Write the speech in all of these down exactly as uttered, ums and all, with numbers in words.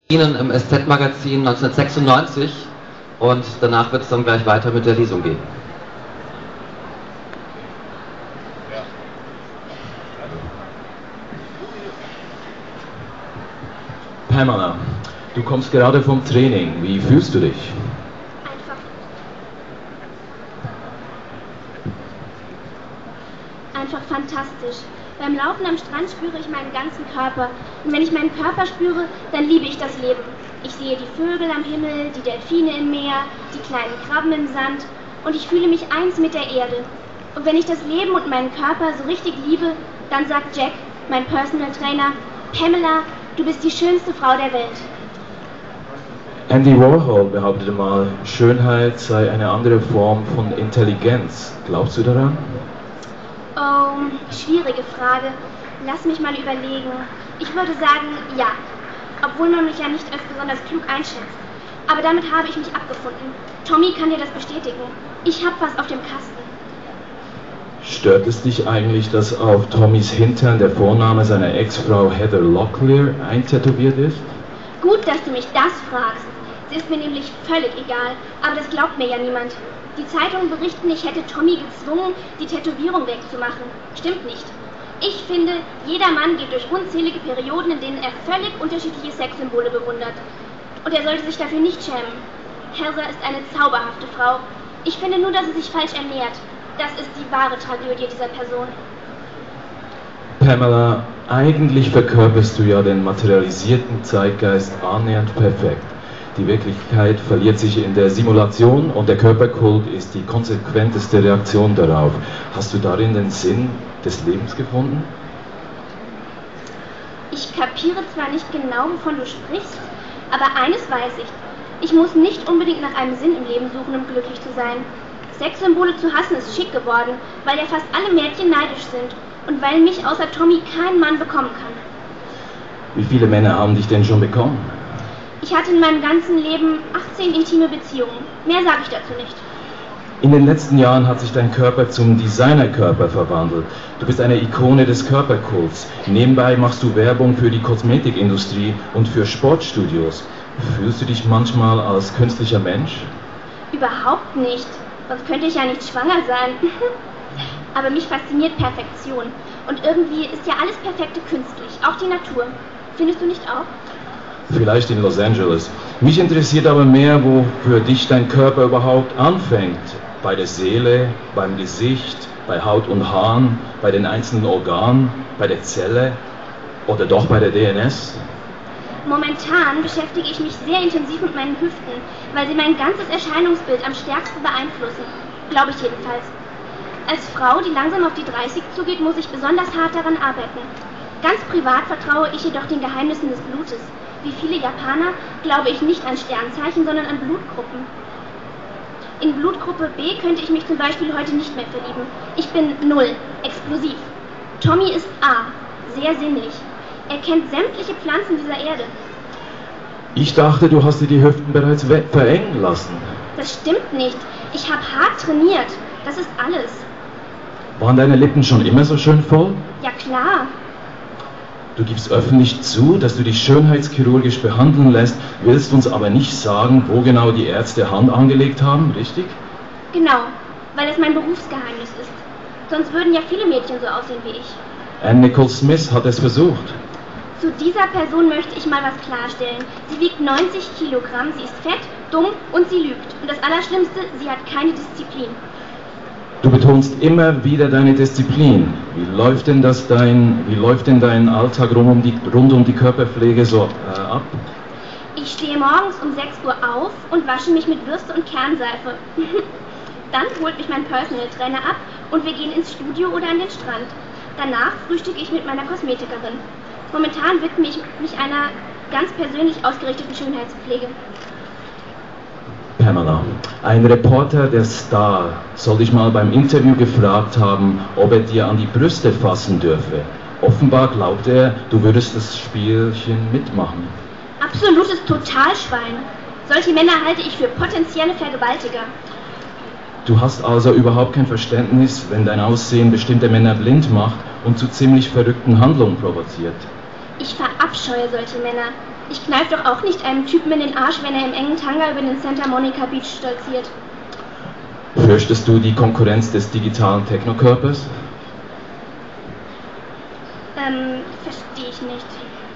Ihnen im S Z-Magazin neunzehnhundertsechsundneunzig und danach wird es dann gleich weiter mit der Lesung gehen. Pamela, du kommst gerade vom Training. Wie fühlst du dich? Einfach. Einfach fantastisch. Beim Laufen am Strand spüre ich meinen ganzen Körper. Und wenn ich meinen Körper spüre, dann liebe ich das Leben. Ich sehe die Vögel am Himmel, die Delfine im Meer, die kleinen Krabben im Sand und ich fühle mich eins mit der Erde. Und wenn ich das Leben und meinen Körper so richtig liebe, dann sagt Jack, mein Personal Trainer, Pamela, du bist die schönste Frau der Welt. Andy Warhol behauptete mal, Schönheit sei eine andere Form von Intelligenz. Glaubst du daran? Oh, schwierige Frage. Lass mich mal überlegen. Ich würde sagen, ja. Obwohl man mich ja nicht als besonders klug einschätzt. Aber damit habe ich mich abgefunden. Tommy kann dir das bestätigen. Ich habe was auf dem Kasten. Stört es dich eigentlich, dass auf Tommys Hintern der Vorname seiner Ex-Frau Heather Locklear eintätowiert ist? Gut, dass du mich das fragst. Es ist mir nämlich völlig egal, aber das glaubt mir ja niemand. Die Zeitungen berichten, ich hätte Tommy gezwungen, die Tätowierung wegzumachen. Stimmt nicht. Ich finde, jeder Mann geht durch unzählige Perioden, in denen er völlig unterschiedliche Sexsymbole bewundert. Und er sollte sich dafür nicht schämen. Heather ist eine zauberhafte Frau. Ich finde nur, dass sie sich falsch ernährt. Das ist die wahre Tragödie dieser Person. Pamela, eigentlich verkörperst du ja den materialisierten Zeitgeist annähernd perfekt. Die Wirklichkeit verliert sich in der Simulation und der Körperkult ist die konsequenteste Reaktion darauf. Hast du darin den Sinn des Lebens gefunden? Ich kapiere zwar nicht genau, wovon du sprichst, aber eines weiß ich. Ich muss nicht unbedingt nach einem Sinn im Leben suchen, um glücklich zu sein. Sexsymbole zu hassen ist schick geworden, weil ja fast alle Mädchen neidisch sind und weil mich außer Tommy kein Mann bekommen kann. Wie viele Männer haben dich denn schon bekommen? Ich hatte in meinem ganzen Leben achtzehn intime Beziehungen. Mehr sage ich dazu nicht. In den letzten Jahren hat sich dein Körper zum Designerkörper verwandelt. Du bist eine Ikone des Körperkults. Nebenbei machst du Werbung für die Kosmetikindustrie und für Sportstudios. Fühlst du dich manchmal als künstlicher Mensch? Überhaupt nicht. Sonst könnte ich ja nicht schwanger sein. Aber mich fasziniert Perfektion. Und irgendwie ist ja alles Perfekte künstlich, auch die Natur. Findest du nicht auch? Vielleicht in Los Angeles. Mich interessiert aber mehr, wo für dich dein Körper überhaupt anfängt. Bei der Seele, beim Gesicht, bei Haut und Haaren, bei den einzelnen Organen, bei der Zelle oder doch bei der D N S? Momentan beschäftige ich mich sehr intensiv mit meinen Hüften, weil sie mein ganzes Erscheinungsbild am stärksten beeinflussen. Glaube ich jedenfalls. Als Frau, die langsam auf die dreißig zugeht, muss ich besonders hart daran arbeiten. Ganz privat vertraue ich jedoch den Geheimnissen des Blutes. Wie viele Japaner glaube ich nicht an Sternzeichen, sondern an Blutgruppen. In Blutgruppe B könnte ich mich zum Beispiel heute nicht mehr verlieben. Ich bin Null, explosiv. Tommy ist A, sehr sinnlich. Er kennt sämtliche Pflanzen dieser Erde. Ich dachte, du hast dir die Hüften bereits verengen lassen. Das stimmt nicht. Ich habe hart trainiert. Das ist alles. Waren deine Lippen schon immer so schön voll? Ja klar. Du gibst öffentlich zu, dass du dich schönheitschirurgisch behandeln lässt, willst uns aber nicht sagen, wo genau die Ärzte Hand angelegt haben, richtig? Genau, weil es mein Berufsgeheimnis ist. Sonst würden ja viele Mädchen so aussehen wie ich. Anne Nicole Smith hat es versucht. Zu dieser Person möchte ich mal was klarstellen. Sie wiegt neunzig Kilogramm, sie ist fett, dumm und sie lügt. Und das Allerschlimmste, sie hat keine Disziplin. Du betonst immer wieder deine Disziplin. Wie läuft denn das dein, wie läuft denn dein Alltag rund um die, rund um die Körperpflege so äh, ab? Ich stehe morgens um sechs Uhr auf und wasche mich mit Bürste und Kernseife. Dann holt mich mein Personal Trainer ab und wir gehen ins Studio oder an den Strand. Danach frühstücke ich mit meiner Kosmetikerin. Momentan widme ich mich einer ganz persönlich ausgerichteten Schönheitspflege. Pamela, ein Reporter der Star soll dich mal beim Interview gefragt haben, ob er dir an die Brüste fassen dürfe. Offenbar glaubt er, du würdest das Spielchen mitmachen. Absolutes Totalschwein. Solche Männer halte ich für potenzielle Vergewaltiger. Du hast also überhaupt kein Verständnis, wenn dein Aussehen bestimmte Männer blind macht und zu ziemlich verrückten Handlungen provoziert. Ich verabscheue solche Männer. Ich kneif doch auch nicht einem Typen in den Arsch, wenn er im engen Tanga über den Santa Monica Beach stolziert. Fürchtest du die Konkurrenz des digitalen Technokörpers? Ähm, verstehe ich nicht.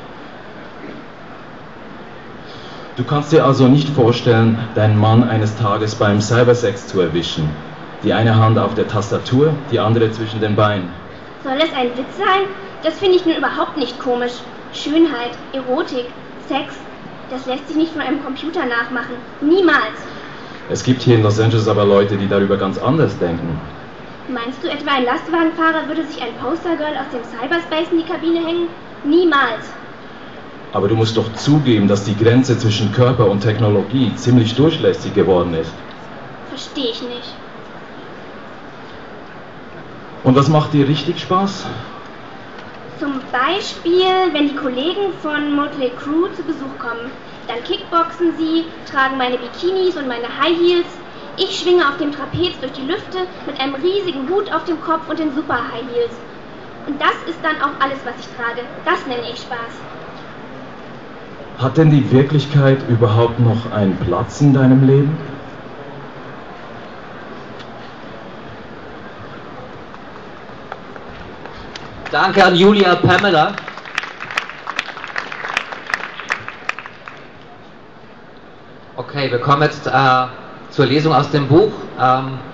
Du kannst dir also nicht vorstellen, deinen Mann eines Tages beim Cybersex zu erwischen. Die eine Hand auf der Tastatur, die andere zwischen den Beinen. Soll es ein Witz sein? Das finde ich nun überhaupt nicht komisch. Schönheit, Erotik, Sex, das lässt sich nicht von einem Computer nachmachen. Niemals. Es gibt hier in Los Angeles aber Leute, die darüber ganz anders denken. Meinst du etwa, ein Lastwagenfahrer würde sich ein Postergirl aus dem Cyberspace in die Kabine hängen? Niemals. Aber du musst doch zugeben, dass die Grenze zwischen Körper und Technologie ziemlich durchlässig geworden ist. Verstehe ich nicht. Und was macht dir richtig Spaß? Zum Beispiel, wenn die Kollegen von Motley Crue zu Besuch kommen. Dann kickboxen sie, tragen meine Bikinis und meine High Heels. Ich schwinge auf dem Trapez durch die Lüfte mit einem riesigen Hut auf dem Kopf und den Super High Heels. Und das ist dann auch alles, was ich trage. Das nenne ich Spaß. Hat denn die Wirklichkeit überhaupt noch einen Platz in deinem Leben? Danke an Julia Pamela. Okay, wir kommen jetzt äh, zur Lesung aus dem Buch. Ähm,